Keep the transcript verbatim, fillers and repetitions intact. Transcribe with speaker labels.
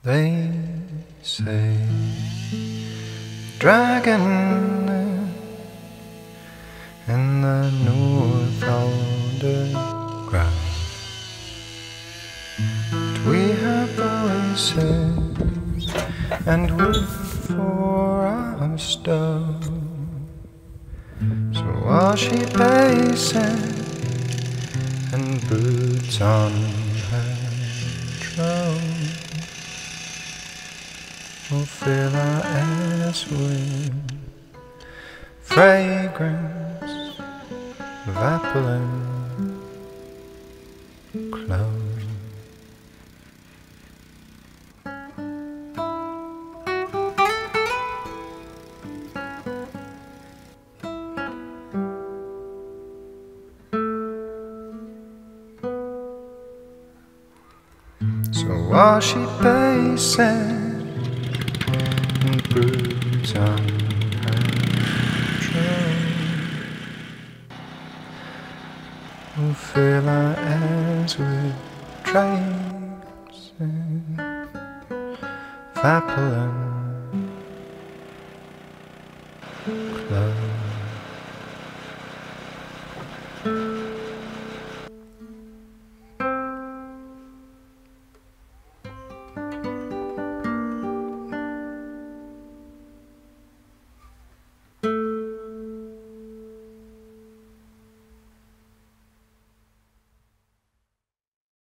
Speaker 1: They say dragon in the north underground. We have voices and wood for our stove. So while she paces and broods on her throne, we'll fill our ass with fragrance of apple and clove. So while she paces and broods on her throne, we'll fill our ass with drapes and apple and clove.